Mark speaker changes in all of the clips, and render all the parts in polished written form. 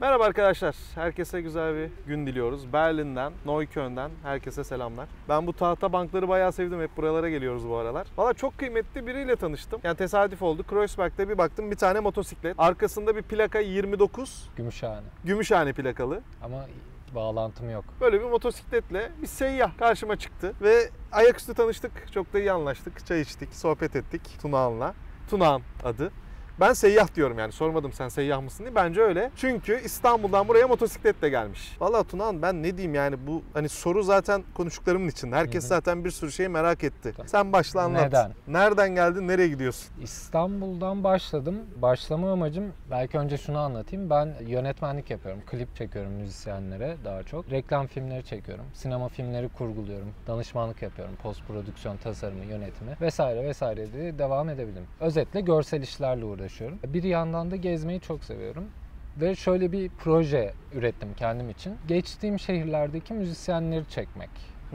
Speaker 1: Merhaba arkadaşlar. Herkese güzel bir gün diliyoruz. Berlin'den, Neukölln'den herkese selamlar. Ben bu tahta bankları bayağı sevdim. Hep buralara geliyoruz bu aralar. Valla çok kıymetli biriyle tanıştım. Yani tesadüf oldu. Kreuzberg'de bir baktım bir tane motosiklet. Arkasında bir plaka 29. Gümüşhane plakalı.
Speaker 2: Ama bağlantım yok.
Speaker 1: Böyle bir motosikletle bir seyyah karşıma çıktı. Ve ayaküstü tanıştık. Çok da iyi anlaştık. Çay içtik, sohbet ettik Tunağan'la. Tunağan adı. Ben seyyah diyorum yani. Sormadım sen seyyah mısın diye. Bence öyle. Çünkü İstanbul'dan buraya motosikletle gelmiş. Vallahi Tunağan ben ne diyeyim yani bu hani soru zaten konuştuklarımın içinde. Herkes zaten bir sürü şeyi merak etti. Sen başla anlat.
Speaker 2: Neden?
Speaker 1: Nereden geldin? Nereye gidiyorsun?
Speaker 2: İstanbul'dan başladım. Başlama amacım belki önce şunu anlatayım. Ben yönetmenlik yapıyorum. Klip çekiyorum müzisyenlere daha çok. Reklam filmleri çekiyorum. Sinema filmleri kurguluyorum. Danışmanlık yapıyorum. Post prodüksiyon, tasarımı, yönetimi vesaire vesaire diye devam edebilirim. Özetle görsel işlerle uğraşıyorum. Bir yandan da gezmeyi çok seviyorum. Ve şöyle bir proje ürettim kendim için. Geçtiğim şehirlerdeki müzisyenleri çekmek.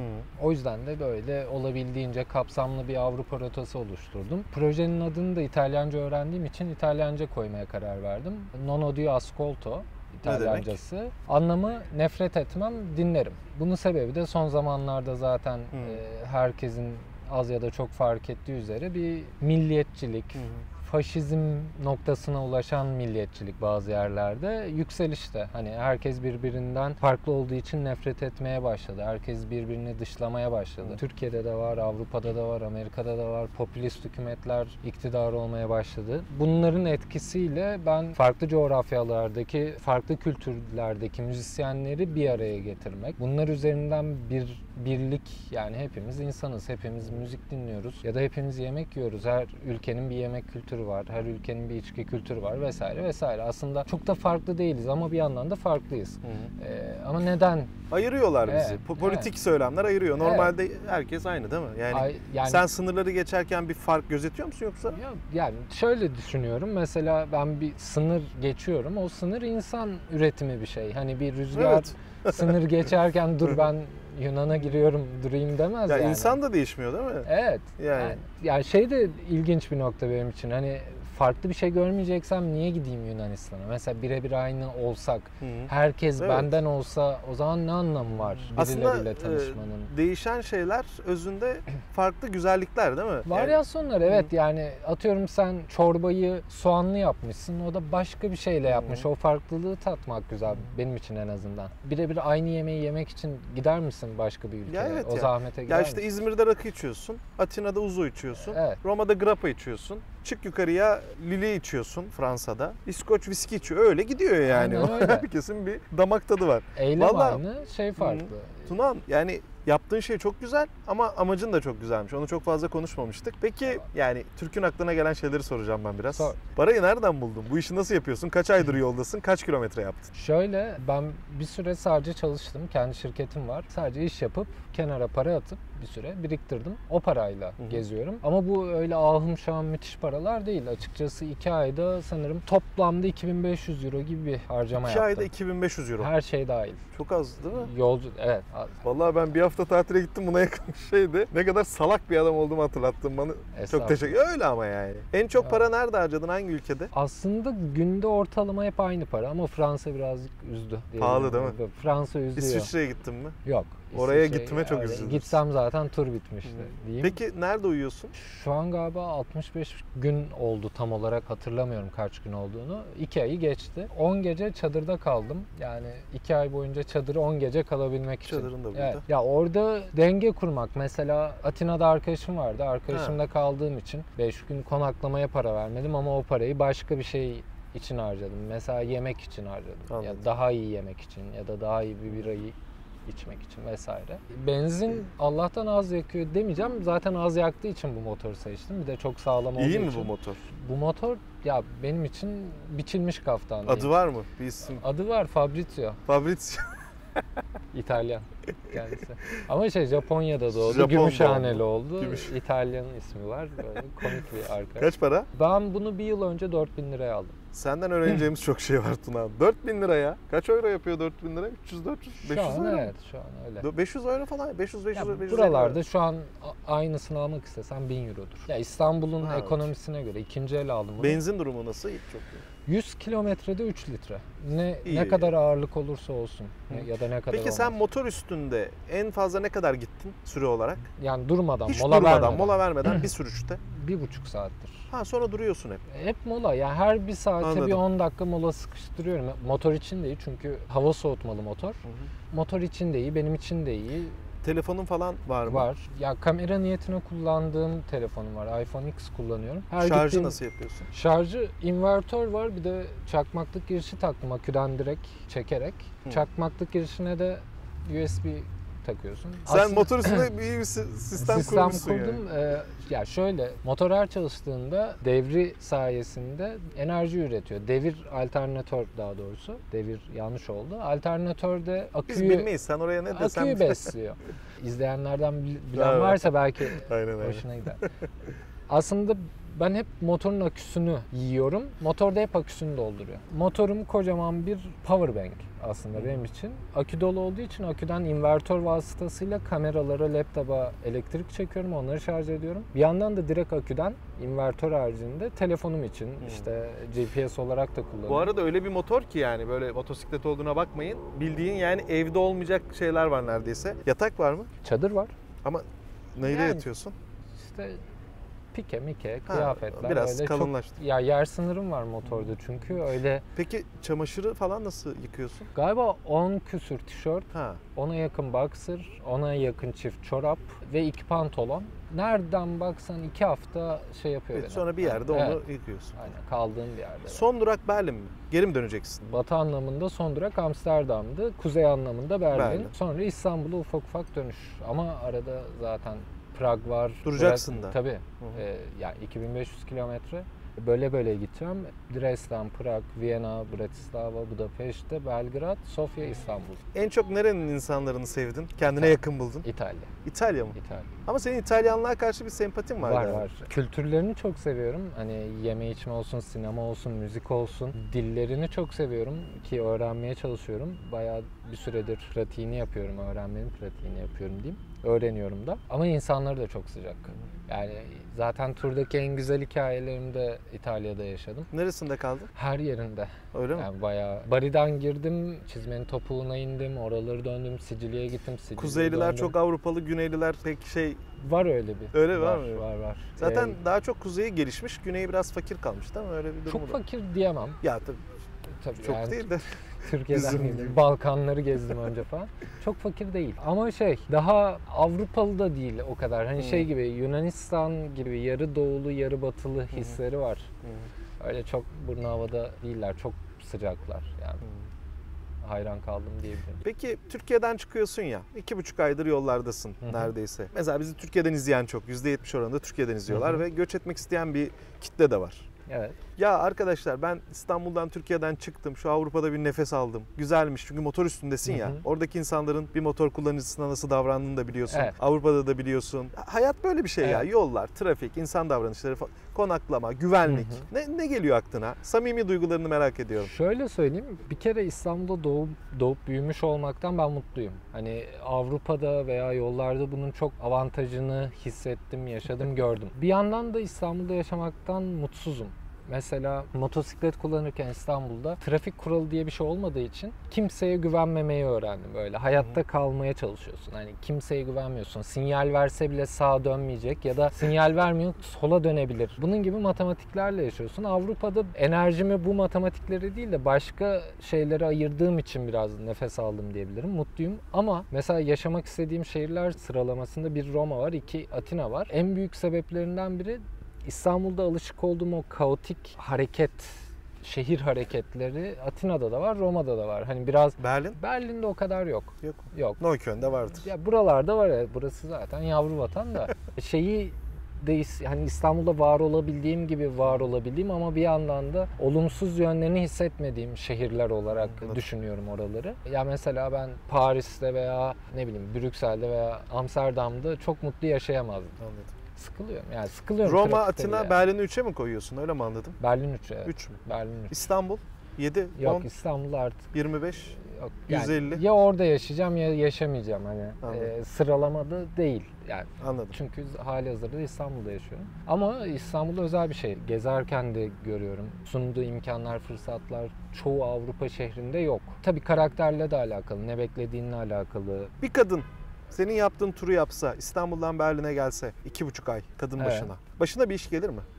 Speaker 2: O yüzden de böyle olabildiğince kapsamlı bir Avrupa rotası oluşturdum. Projenin adını da İtalyanca öğrendiğim için İtalyanca koymaya karar verdim. Non odio ascolto İtalyancası. Anlamı nefret etmem, dinlerim. Bunun sebebi de son zamanlarda zaten herkesin az ya da çok fark ettiği üzere bir milliyetçilik, faşizm noktasına ulaşan milliyetçilik bazı yerlerde yükselişte. Hani herkes birbirinden farklı olduğu için nefret etmeye başladı. Herkes birbirini dışlamaya başladı. Türkiye'de de var, Avrupa'da da var, Amerika'da da var. Popülist hükümetler iktidar olmaya başladı. Bunların etkisiyle ben farklı coğrafyalardaki, farklı kültürlerdeki müzisyenleri bir araya getirmek. Bunlar üzerinden bir birlik, yani hepimiz insanız, hepimiz müzik dinliyoruz ya da hepimiz yemek yiyoruz. Her ülkenin bir yemek kültürü var, her ülkenin bir içki kültürü var vesaire vesaire. Aslında çok da farklı değiliz ama bir yandan da farklıyız. Ama neden?
Speaker 1: Ayırıyorlar bizi. Politik söylemler ayırıyor. Normalde herkes aynı değil mi? Yani sen sınırları geçerken bir fark gözetiyor musun yoksa?
Speaker 2: Yani şöyle düşünüyorum. Mesela ben bir sınır geçiyorum. O sınır insan üretimi bir şey. Hani bir rüzgar sınır geçerken dur ben Yunan'a giriyorum durayım demez
Speaker 1: ya
Speaker 2: yani.
Speaker 1: İnsan da değişmiyor değil mi?
Speaker 2: Evet. Yani şey de ilginç bir nokta benim için. Hani farklı bir şey görmeyeceksem niye gideyim Yunanistan'a? Mesela birebir aynı olsak, herkes benden olsa o zaman ne anlamı var birileriyle tanışmanın?
Speaker 1: Aslında değişen şeyler özünde farklı güzellikler değil mi?
Speaker 2: Varyasyonlar yani atıyorum sen çorbayı soğanlı yapmışsın, o da başka bir şeyle yapmış. O farklılığı tatmak güzel benim için en azından. Birebir aynı yemeği yemek için gider misin başka bir ülkeye? O zahmete gider misin?
Speaker 1: İzmir'de rakı içiyorsun, Atina'da uzu içiyorsun, Roma'da grappa içiyorsun. Çık yukarıya Lili içiyorsun Fransa'da. İskoç viski içiyor. Öyle gidiyor yani. Herkesin bir damak tadı var.
Speaker 2: Eylem aynı, şey farklı.
Speaker 1: Tunağan yani yaptığın şey çok güzel ama amacın da çok güzelmiş. Onu çok fazla konuşmamıştık. Peki yani Türk'ün aklına gelen şeyleri soracağım ben biraz.
Speaker 2: Sor.
Speaker 1: Parayı nereden buldun? Bu işi nasıl yapıyorsun? Kaç aydır yoldasın? Kaç kilometre yaptın?
Speaker 2: Şöyle ben bir süre sadece çalıştım. Kendi şirketim var. Sadece iş yapıp kenara para atıp bir süre biriktirdim. O parayla geziyorum. Ama bu öyle ahım şahım müthiş paralar değil. Açıkçası 2 ayda sanırım toplamda 2500 euro gibi bir harcama yaptım.
Speaker 1: 2 ayda 2500 euro.
Speaker 2: Her şey dahil.
Speaker 1: Çok az değil mi?
Speaker 2: Yolcu, evet.
Speaker 1: Vallahi ben bir hafta tatile gittim, buna yakın bir şeydi. Ne kadar salak bir adam olduğumu hatırlattın bana. Çok teşekkür. Öyle ama yani. En çok para nerede harcadın? Hangi ülkede?
Speaker 2: Aslında günde ortalama hep aynı para ama Fransa birazcık üzdü.
Speaker 1: Pahalı değil mi?
Speaker 2: Fransa üzüyor.
Speaker 1: İsviçre'ye gittin mi?
Speaker 2: Yok.
Speaker 1: Oraya gitme çok üzüldüm.
Speaker 2: Gitsem zaten tur bitmişti diyeyim.
Speaker 1: Peki nerede uyuyorsun?
Speaker 2: Şu an galiba 65 gün oldu, tam olarak hatırlamıyorum kaç gün olduğunu. 2 ayı geçti. 10 gece çadırda kaldım. Yani 2 ay boyunca çadırı 10 gece kalabilmek için.
Speaker 1: Çadırın da burada.
Speaker 2: Ya orada denge kurmak. Mesela Atina'da arkadaşım vardı. Arkadaşımda kaldığım için 5 gün konaklamaya para vermedim ama o parayı başka bir şey için harcadım. Mesela yemek için harcadım.
Speaker 1: Anladım.
Speaker 2: Ya daha iyi yemek için ya da daha iyi bir birayı içmek için vesaire. Benzin Allah'tan az yakıyor demeyeceğim. Zaten az yaktığı için bu motoru seçtim. Bir de çok sağlam olduğu için.
Speaker 1: İyi mi bu motor?
Speaker 2: Bu motor ya benim için biçilmiş kaftan.
Speaker 1: Adı var mı? Bir isim.
Speaker 2: Adı var, Fabrizio.
Speaker 1: Fabrizio.
Speaker 2: İtalyan kendisi. Ama Japonya'da doğdu. Gümüşhaneli oldu. İtalyan'ın ismi var. Böyle komik bir arkadaş.
Speaker 1: Kaç para?
Speaker 2: Ben bunu bir yıl önce 4000 liraya aldım.
Speaker 1: Senden öğreneceğimiz çok şey var Tuna. 4000 liraya. Kaç euro yapıyor 4000 lira? 300, 400, 500
Speaker 2: şu an
Speaker 1: euro.
Speaker 2: Evet, şu an öyle.
Speaker 1: 500 euro falan. 500
Speaker 2: buralarda şu an aynısını almak istesem 1000 eurodur. Ya İstanbul'un ekonomisine göre ikinci el aldım bunu.
Speaker 1: Benzin durumu nasıl? Çok iyi.
Speaker 2: 100 kilometrede 3 litre. Ne
Speaker 1: İyi.
Speaker 2: kadar ağırlık olursa olsun ya da ne kadar
Speaker 1: Peki sen
Speaker 2: olmaz.
Speaker 1: motor üstünde en fazla ne kadar gittin süre olarak?
Speaker 2: Yani durmadan,
Speaker 1: Hiç
Speaker 2: mola
Speaker 1: durmadan,
Speaker 2: vermeden.
Speaker 1: mola vermeden bir sürüşte.
Speaker 2: 1,5 saattir.
Speaker 1: Ha, sonra duruyorsun hep.
Speaker 2: Hep mola. Yani her bir saate
Speaker 1: Anladım.
Speaker 2: bir 10 dakika mola sıkıştırıyorum. Motor için de iyi çünkü hava soğutmalı motor. Motor için de iyi, benim için de iyi.
Speaker 1: Telefonun falan var mı?
Speaker 2: Var. Ya kamera niyetine kullandığım telefonum var. iPhone X kullanıyorum.
Speaker 1: Şarjı nasıl yapıyorsun?
Speaker 2: Şarjı invertör var. Bir de çakmaklık girişi taktım aküden direkt çekerek. Çakmaklık girişine de USB takıyorsun.
Speaker 1: Sen
Speaker 2: Aslında
Speaker 1: motor üstünde bir sistem kurmuşsun
Speaker 2: kurdum.
Speaker 1: yani.
Speaker 2: Ya şöyle, motor her çalıştığında devri sayesinde enerji üretiyor. Devir alternatör daha doğrusu. Devir yanlış oldu. Alternatörde
Speaker 1: Biz
Speaker 2: aküyü
Speaker 1: bilmeyiz. Sen oraya ne desen.
Speaker 2: aküyü besliyor. İzleyenlerden bilen
Speaker 1: Evet.
Speaker 2: varsa belki
Speaker 1: Aynen.
Speaker 2: hoşuna gider. Aslında ben hep motorun aküsünü yiyorum. Motor da hep aküsünü dolduruyor. Motorum kocaman bir power bank aslında benim için. Akü dolu olduğu için aküden invertör vasıtasıyla kameralara, laptopa elektrik çekiyorum. Onları şarj ediyorum. Bir yandan da direkt aküden invertör haricinde telefonum için işte GPS olarak da kullanıyorum.
Speaker 1: Bu arada öyle bir motor ki yani böyle motosiklet olduğuna bakmayın. Bildiğin yani evde olmayacak şeyler var neredeyse. Yatak var mı?
Speaker 2: Çadır var.
Speaker 1: Ama neyle
Speaker 2: Yani-
Speaker 1: yatıyorsun?
Speaker 2: İşte pike, mike, kıyafetler.
Speaker 1: biraz
Speaker 2: öyle
Speaker 1: kalınlaştı.
Speaker 2: Ya yer sınırım var motorda çünkü öyle
Speaker 1: Peki çamaşırı falan nasıl yıkıyorsun?
Speaker 2: galiba 10 küsür tişört,
Speaker 1: Ha.
Speaker 2: 10'a yakın boxer, 10'a yakın çift çorap ve 2 pantolon. Nereden baksan 2 hafta şey yapıyor
Speaker 1: Evet,
Speaker 2: beni.
Speaker 1: sonra bir yerde
Speaker 2: Evet.
Speaker 1: onu yıkıyorsun.
Speaker 2: Aynen, kaldığım bir yerde.
Speaker 1: Son durak Berlin mi? Geri mi döneceksin?
Speaker 2: Batı anlamında son durak Amsterdam'dı. Kuzey anlamında Berlin.
Speaker 1: Berlin.
Speaker 2: Sonra İstanbul'a ufak ufak dönüş. Ama arada zaten Prag var.
Speaker 1: Duracaksın da.
Speaker 2: Tabii.
Speaker 1: Hı.
Speaker 2: Yani 2500 kilometre. Böyle böyle gideceğim. Dresden, Prag, Viyana, Bratislava, Budapeşte, Belgrad, Sofya, İstanbul.
Speaker 1: En çok nerenin insanlarını sevdin? Kendine yakın buldun?
Speaker 2: İtalya.
Speaker 1: İtalya mı?
Speaker 2: İtalya.
Speaker 1: Ama senin İtalyanlığa karşı bir sempatin var.
Speaker 2: Var
Speaker 1: galiba.
Speaker 2: var. Kültürlerini çok seviyorum. Hani yeme içme olsun, sinema olsun, müzik olsun. Dillerini çok seviyorum ki öğrenmeye çalışıyorum. Bayağı bir süredir pratiğini yapıyorum, öğrenmenin pratiğini yapıyorum diyeyim. Öğreniyorum da. Ama insanları da çok sıcak. Yani zaten turdaki en güzel hikayelerimi de İtalya'da yaşadım.
Speaker 1: Neresinde kaldın?
Speaker 2: Her yerinde.
Speaker 1: Öyle mi?
Speaker 2: Yani bayağı Bari'den girdim, çizmenin topuğuna indim, oraları döndüm, Sicilya'ya gittim, Sicilya'ya
Speaker 1: Kuzeyliler
Speaker 2: döndüm.
Speaker 1: çok Avrupalı, Güneyliler pek şey.
Speaker 2: Var öyle bir.
Speaker 1: Öyle var mı?
Speaker 2: Var.
Speaker 1: Zaten daha çok kuzeyi gelişmiş, güneyi biraz fakir kalmış değil mi? Öyle bir durum
Speaker 2: Çok
Speaker 1: da.
Speaker 2: fakir diyemem.
Speaker 1: Ya tabii
Speaker 2: Tabii
Speaker 1: çok
Speaker 2: yani
Speaker 1: değil de.
Speaker 2: Türkiye'den
Speaker 1: bizim
Speaker 2: gittim,
Speaker 1: gibi.
Speaker 2: Balkanları gezdim önce falan. Çok fakir değil. Ama daha Avrupalı da değil o kadar. Hani gibi Yunanistan gibi yarı doğulu yarı batılı hisleri var. Öyle çok burnu havada değiller. Çok sıcaklar yani. Hayran kaldım diyebilirim.
Speaker 1: Peki Türkiye'den çıkıyorsun ya, 2,5 aydır yollardasın neredeyse. Mesela bizi Türkiye'den izleyen çok, %70 oranında Türkiye'den izliyorlar ve göç etmek isteyen bir kitle de var.
Speaker 2: Evet.
Speaker 1: Ya arkadaşlar ben İstanbul'dan, Türkiye'den çıktım. Şu Avrupa'da bir nefes aldım. Güzelmiş çünkü motor üstündesin ya. Oradaki insanların bir motor kullanıcısına nasıl davrandığını da biliyorsun.
Speaker 2: Evet.
Speaker 1: Avrupa'da da biliyorsun. Hayat böyle bir şey ya.
Speaker 2: Evet.
Speaker 1: Yollar, trafik, insan davranışları, konaklama, güvenlik. Ne geliyor aklına? Samimi duygularını merak ediyorum.
Speaker 2: Şöyle söyleyeyim. Bir kere İstanbul'da doğup büyümüş olmaktan ben mutluyum. Hani Avrupa'da veya yollarda bunun çok avantajını hissettim, yaşadım, gördüm. Bir yandan da İstanbul'da yaşamaktan mutsuzum. Mesela motosiklet kullanırken İstanbul'da trafik kuralı diye bir şey olmadığı için kimseye güvenmemeyi öğrendim böyle. Hayatta kalmaya çalışıyorsun. Hani kimseye güvenmiyorsun. Sinyal verse bile sağa dönmeyecek ya da sinyal vermiyor sola dönebilir. Bunun gibi matematiklerle yaşıyorsun. Avrupa'da enerjimi bu matematiklere değil de başka şeylere ayırdığım için biraz nefes aldım diyebilirim. Mutluyum ama mesela yaşamak istediğim şehirler sıralamasında bir Roma var, 2 Atina var. En büyük sebeplerinden biri İstanbul'da alışık olduğum o kaotik şehir hareketleri Atina'da da var, Roma'da da var. Hani biraz
Speaker 1: Berlin?
Speaker 2: Berlin'de o kadar yok. Yok.
Speaker 1: Neukölln'de vardır.
Speaker 2: Ya buralarda var ya, burası zaten yavru vatan da. Hani İstanbul'da var olabildiğim gibi var olabildiğim ama bir yandan da olumsuz yönlerini hissetmediğim şehirler olarak düşünüyorum oraları. Ya mesela ben Paris'te veya Brüksel'de veya Amsterdam'da çok mutlu yaşayamazdım.
Speaker 1: Anladım.
Speaker 2: Sıkılıyorum. Yani sıkılıyorum.
Speaker 1: Roma,
Speaker 2: trafikte
Speaker 1: Atina,
Speaker 2: bile.
Speaker 1: Berlin'i 3'e mi koyuyorsun? Öyle mi anladım?
Speaker 2: Berlin 3. Evet.
Speaker 1: 3 mü?
Speaker 2: Berlin 3.
Speaker 1: İstanbul 7,
Speaker 2: Yok
Speaker 1: 10,
Speaker 2: İstanbul'da artık
Speaker 1: 25.
Speaker 2: Yok, yani
Speaker 1: 150.
Speaker 2: ya orada yaşayacağım ya yaşamayacağım hani
Speaker 1: Anladım.
Speaker 2: sıralamada değil yani.
Speaker 1: Anladım.
Speaker 2: Çünkü halihazırda İstanbul'da yaşıyorum. Ama İstanbul özel bir şey. Gezerken de görüyorum. Sunduğu imkanlar, fırsatlar çoğu Avrupa şehrinde yok. Tabii karakterle de alakalı, ne beklediğinle alakalı.
Speaker 1: Bir kadın senin yaptığın turu yapsa, İstanbul'dan Berlin'e gelse 2,5 ay kadın
Speaker 2: Evet.
Speaker 1: başına. Başına bir iş gelir mi?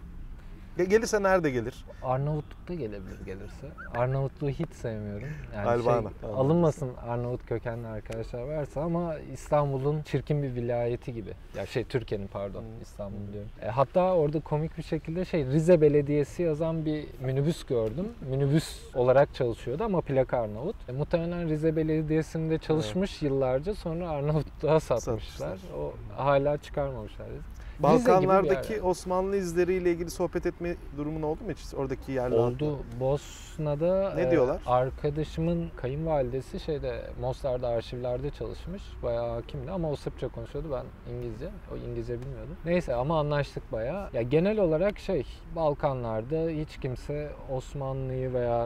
Speaker 1: Gelirse nerede gelir?
Speaker 2: Arnavutluk'ta gelebilir gelirse. Arnavutluğu hiç sevmiyorum. Yani
Speaker 1: Albana.
Speaker 2: alınmasın Arnavut kökenli arkadaşlar varsa ama İstanbul'un çirkin bir vilayeti gibi. Ya Türkiye'nin pardon İstanbul diyorum. Hatta orada komik bir şekilde Rize Belediyesi yazan bir minibüs gördüm. Minibüs olarak çalışıyordu ama plaka Arnavut. Muhtemelen Rize Belediyesi'nde çalışmış yıllarca, sonra Arnavutluğa satmışlar. O hala çıkarmamışlar.
Speaker 1: Balkanlardaki Osmanlı izleriyle ilgili sohbet etme durumun oldu mu hiç? Oradaki yerler
Speaker 2: oldu. Bosna'da
Speaker 1: ne diyorlar?
Speaker 2: Arkadaşımın kayınvalidesi Mostar'da arşivlerde çalışmış. Bayağı hakimdi ama o Sırpça konuşuyordu. Ben İngilizce. O İngilizce bilmiyordu. Neyse ama anlaştık bayağı. Ya genel olarak Balkanlarda hiç kimse Osmanlı'yı veya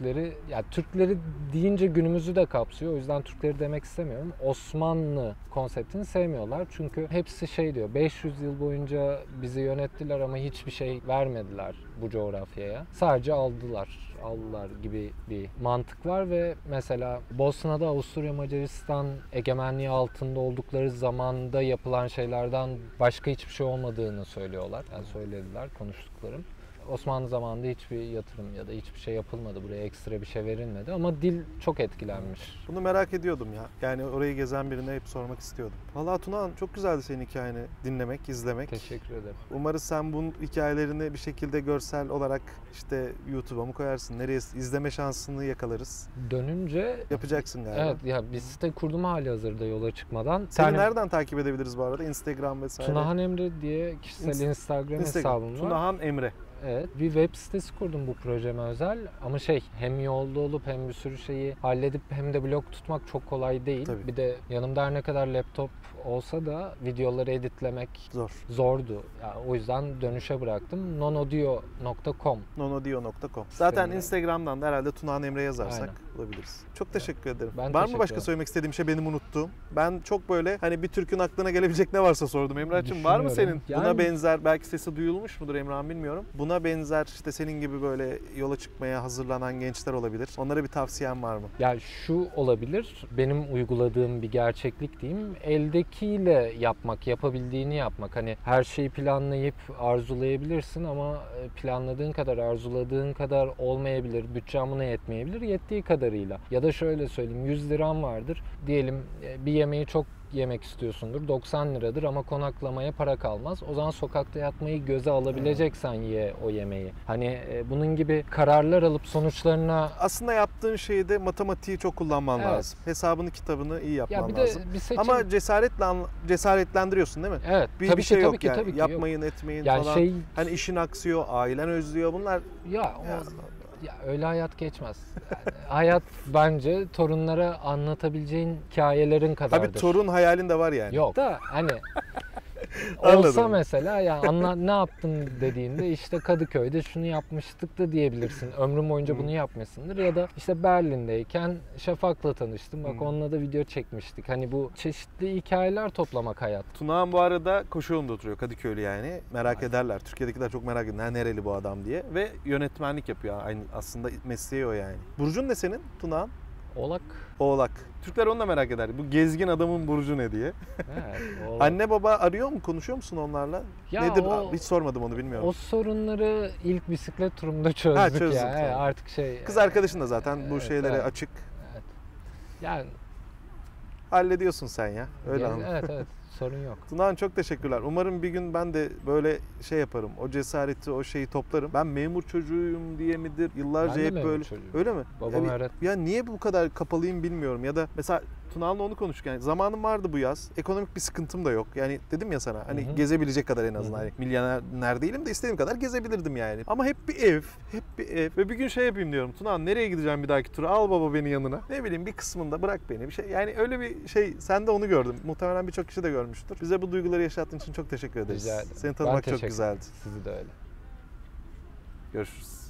Speaker 2: Türkleri deyince günümüzü de kapsıyor. O yüzden Türkleri demek istemiyorum. Osmanlı konseptini sevmiyorlar. Çünkü hepsi diyor. 500 yıl boyunca bizi yönettiler ama hiçbir şey vermediler bu coğrafyaya. Sadece aldılar gibi bir mantık var ve mesela Bosna'da Avusturya Macaristan egemenliği altında oldukları zamanda yapılan şeylerden başka hiçbir şey olmadığını söylüyorlar. Yani söylediler konuştuklarım. Osmanlı zamanında hiçbir yatırım ya da hiçbir şey yapılmadı. Buraya ekstra bir şey verilmedi ama dil çok etkilenmiş.
Speaker 1: Bunu merak ediyordum ya. Yani orayı gezen birine hep sormak istiyordum. Vallahi Tunahan çok güzeldi senin hikayeni dinlemek, izlemek.
Speaker 2: Teşekkür ederim.
Speaker 1: Umarız sen bu hikayelerini bir şekilde görsel olarak YouTube'a mı koyarsın? Nereye izleme şansını yakalarız?
Speaker 2: Dönünce
Speaker 1: yapacaksın galiba.
Speaker 2: Evet ya bir site kurdum halihazırda yola çıkmadan.
Speaker 1: Seni nereden takip edebiliriz bu arada? Instagram vesaire.
Speaker 2: Tunahan Emre diye kişisel Instagram hesabım var.
Speaker 1: Tunahan Emre.
Speaker 2: Evet, bir web sitesi kurdum bu projeme özel ama hem yolda olup hem bir sürü şeyi halledip hem de blog tutmak çok kolay değil.
Speaker 1: Tabii.
Speaker 2: Bir de yanımda her ne kadar laptop olsa da videoları editlemek zordu. Yani o yüzden dönüşe bıraktım. nonodio.com
Speaker 1: Zaten Instagram'dan da herhalde Tunahan Emre yazarsak
Speaker 2: Aynen.
Speaker 1: bulabiliriz. Çok teşekkür ederim.
Speaker 2: Ben
Speaker 1: Var mı başka söylemek istediğim şey benim unuttuğum? Ben çok böyle bir Türk'ün aklına gelebilecek ne varsa sordum. Emrah'cığım var mı senin? Buna benzer, belki sesi duyulmuş mudur Emrah'ın bilmiyorum. Buna benzer senin gibi böyle yola çıkmaya hazırlanan gençler olabilir. Onlara bir tavsiyen var mı?
Speaker 2: Ya şu olabilir. Benim uyguladığım bir gerçeklik diyeyim. Eldekiyle yapmak, yapabildiğini yapmak. Her şeyi planlayıp arzulayabilirsin ama planladığın kadar, arzuladığın kadar olmayabilir. Bütçen buna yetmeyebilir. Yettiği kadarıyla. Ya da şöyle söyleyeyim, 100 liram vardır. Diyelim bir yemeği çok yemek istiyorsundur. 90 liradır ama konaklamaya para kalmaz. O zaman sokakta yatmayı göze alabileceksen ye o yemeği. Bunun gibi kararlar alıp sonuçlarına...
Speaker 1: Aslında yaptığın şeyde matematiği çok kullanman lazım. Hesabını, kitabını iyi yapman lazım. Ama cesaretlendiriyorsun değil mi?
Speaker 2: Evet.
Speaker 1: Bir şey yok
Speaker 2: tabii ki
Speaker 1: yapmayın,
Speaker 2: yok.
Speaker 1: etmeyin
Speaker 2: yani
Speaker 1: falan. İşin aksıyor, ailen özlüyor bunlar.
Speaker 2: Ya öyle hayat geçmez. Hayat bence torunlara anlatabileceğin hikayelerin kadardır.
Speaker 1: Tabii torun hayalin de var yani.
Speaker 2: Yok da olsa mesela ne yaptın dediğinde Kadıköy'de şunu yapmıştık da diyebilirsin. Ömrüm boyunca bunu yapmışsındır. Ya da Berlin'deyken Şafak'la tanıştım. Bak onunla da video çekmiştik. Bu çeşitli hikayeler toplamak hayat.
Speaker 1: Tunahan bu arada Koşuyolu'nda oturuyor, Kadıköylü yani. Merak ederler. Türkiye'dekiler çok merak ediyor. Nereli bu adam diye. Ve yönetmenlik yapıyor. Aynı aslında mesleği o yani. Burcun ne senin Tunahan? Oğlak. Türkler onu da merak eder. Bu gezgin adamın burcu ne diye.
Speaker 2: Evet,
Speaker 1: Anne baba arıyor mu? Konuşuyor musun onlarla? Nedir? Hiç sormadım onu, bilmiyorum.
Speaker 2: O sorunları ilk bisiklet turumda çözdük ya.
Speaker 1: Tamam.
Speaker 2: Artık
Speaker 1: Kız arkadaşın da zaten bu şeylere açık.
Speaker 2: Evet. Yani
Speaker 1: hallediyorsun sen ya. Öyle anladım.
Speaker 2: Evet. Sorun yok.
Speaker 1: Tunahan çok teşekkürler. Umarım bir gün ben de böyle yaparım. O cesareti, o şeyi toplarım. Ben memur çocuğuyum diye midir? Yıllarca hep böyle.
Speaker 2: Çocuğum.
Speaker 1: Öyle mi?
Speaker 2: Babam öğretmen.
Speaker 1: Ya niye bu kadar kapalıyım bilmiyorum. Ya da mesela Tunahan'la onu konuştuk. Zamanım vardı bu yaz. Ekonomik bir sıkıntım da yok. Dedim ya sana gezebilecek kadar en azından. Milyoner değilim de istediğim kadar gezebilirdim yani. Ama hep bir ev. Ve bir gün yapayım diyorum. Tunahan nereye gideceğim bir dahaki tura? Al baba beni yanına. Ne bileyim bir kısmında bırak beni. Bir şey. Öyle bir sen de onu gördüm. Muhtemelen birçok kişi de görmüştür. Bize bu duyguları yaşattığın için çok teşekkür ederiz.
Speaker 2: Rica ederim.
Speaker 1: Seni tanımak çok güzeldi.
Speaker 2: Sizi de öyle.
Speaker 1: Görüşürüz.